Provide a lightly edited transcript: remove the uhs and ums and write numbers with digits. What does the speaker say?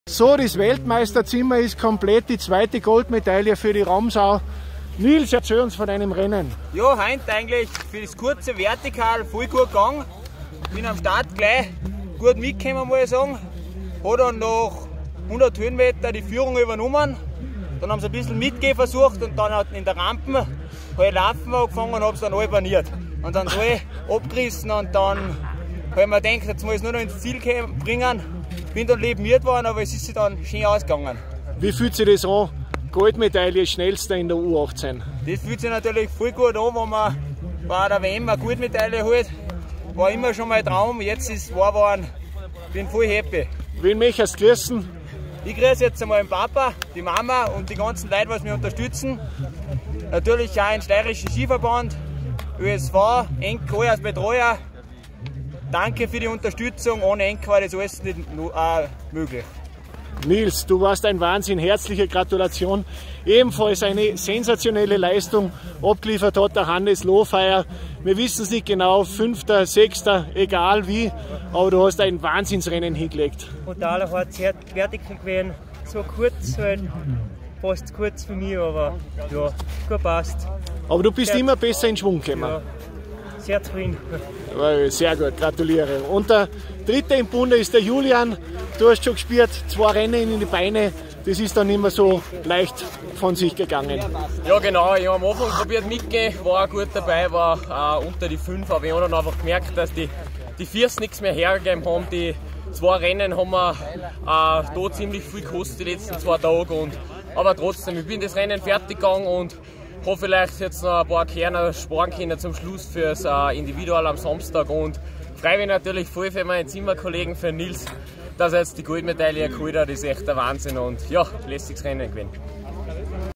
So, das Weltmeisterzimmer ist komplett, die zweite Goldmedaille für die Ramsau. Nils, erzähl uns von deinem Rennen. Ja, heute eigentlich für das kurze Vertikal voll gut gegangen. Bin am Start gleich gut mitgekommen, muss ich sagen. Hat dann nach 100 Höhenmeter die Führung übernommen. Dann haben sie ein bisschen mitgehen versucht und dann in der Rampen habe ich laufen angefangen und habe es dann albaniert. Und dann habe ich abgerissen und dann habe ich mir gedacht, jetzt muss ich es nur noch ins Ziel bringen. Bin dann lebmiert worden, aber es ist sich dann schön ausgegangen. Wie fühlt sich das an? Goldmedaille, schnellster in der U18. Das fühlt sich natürlich voll gut an, wenn man bei der WM eine Goldmedaille holt. War immer schon mein Traum, jetzt ist es wahr geworden. Bin voll happy. Wen möchtest du grüßen? Ich grüße jetzt einmal den Papa, die Mama und die ganzen Leute, die mich unterstützen. Natürlich auch den Steirischen Skiverband, ÖSV, Enko als Betreuer. Danke für die Unterstützung, ohne Enko war das alles nicht möglich. Nils, du warst ein Wahnsinn, herzliche Gratulation. Ebenfalls eine sensationelle Leistung abgeliefert hat der Hannes Lohfeier. Wir wissen es nicht genau, 5., 6., egal wie, aber du hast ein Wahnsinnsrennen hingelegt. Total hart, sehr vertikal gewesen, so kurz halt, fast kurz für mich, aber ja, gut passt. Aber du bist immer besser in Schwung gekommen. Ja, sehr zufrieden. Sehr gut, gratuliere. Und der dritte im Bunde ist der Julian. Du hast schon gespürt, 2 Rennen in die Beine, das ist dann immer so leicht von sich gegangen. Ja genau, ich habe am Anfang probiert mitgehen, war auch gut dabei, war unter die 5, aber ich habe dann einfach gemerkt, dass die 4 nichts mehr hergegeben haben. Die 2 Rennen haben mir da ziemlich viel gekostet die letzten 2 Tage. Aber trotzdem, ich bin das Rennen fertig gegangen und habe vielleicht jetzt noch ein paar Kerner sparen können zum Schluss fürs Individual am Samstag und freue mich natürlich voll für meinen Zimmerkollegen, für Nils, dass er jetzt die Goldmedaille geholt hat. Das ist echt der Wahnsinn und ja, lässiges Rennen gewinnen.